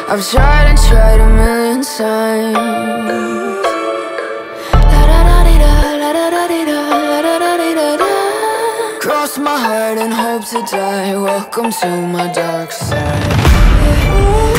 I've tried and tried a million times. Cross my heart and hope to die. Welcome to my dark side.